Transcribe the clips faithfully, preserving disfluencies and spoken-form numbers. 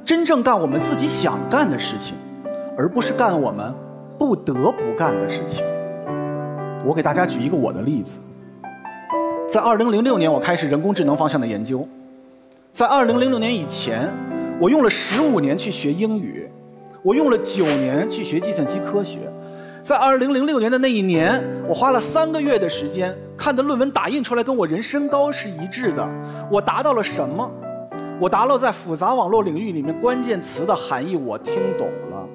真正干我们自己想干的事情，而不是干我们不得不干的事情。我给大家举一个我的例子。在二零零六年，我开始人工智能方向的研究。在二零零六年以前，我用了十五年去学英语，我用了九年去学计算机科学。在二零零六年的那一年，我花了三个月的时间，看的论文打印出来跟我人身高是一致的。我达到了什么？我达到在复杂网络领域里面关键词的含义我听懂了。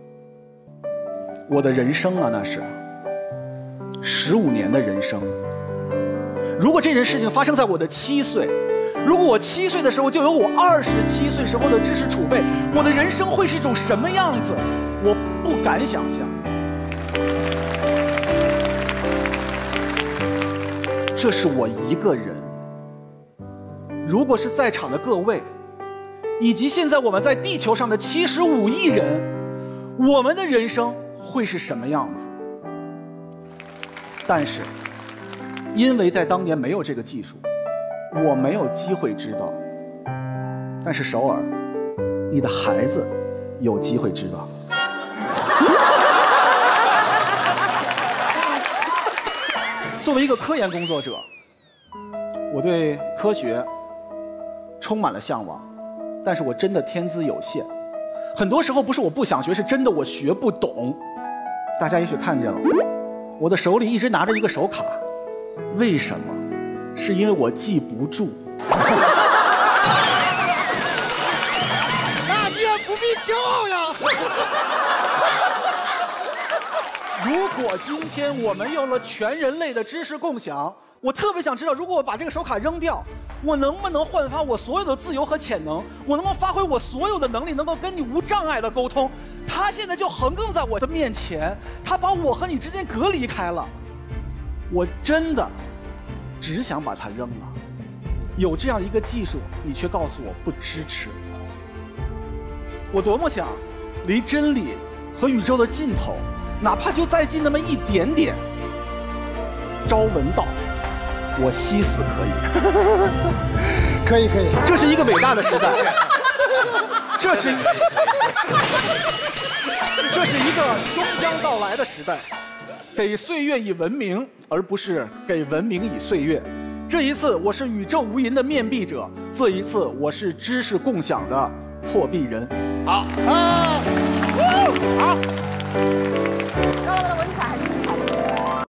我的人生啊，那是十五年的人生。如果这件事情发生在我的七岁，如果我七岁的时候就有我二十七岁时候的知识储备，我的人生会是一种什么样子？我不敢想象。这是我一个人。如果是在场的各位，以及现在我们在地球上的七十五亿人，我们的人生会是什么样子？但是，因为在当年没有这个技术，我没有机会知道。但是首尔，你的孩子有机会知道。作为一个科研工作者，我对科学充满了向往，但是我真的天资有限。很多时候不是我不想学，是真的我学不懂。大家也许看见了，我的手里一直拿着一个手卡，为什么？是因为我记不住。 那你也不必骄傲呀。 如果今天我们有了全人类的知识共享，我特别想知道，如果我把这个手卡扔掉，我能不能焕发我所有的自由和潜能？我能不能发挥我所有的能力，能够跟你无障碍的沟通？他现在就横亘在我的面前，他把我和你之间隔离开了。我真的只想把它扔了。有这样一个技术，你却告诉我不支持。我多么想离真理和宇宙的尽头，哪怕就再近那么一点点。朝闻道，我夕死可以。 可以可以， 这是一个伟大的时代，这是这是一个终将到来的时代，给岁月以文明，而不是给文明以岁月。这一次我是宇宙无垠的面壁者，这一次我是知识共享的破壁人。 好，啊，好，漂亮的文采。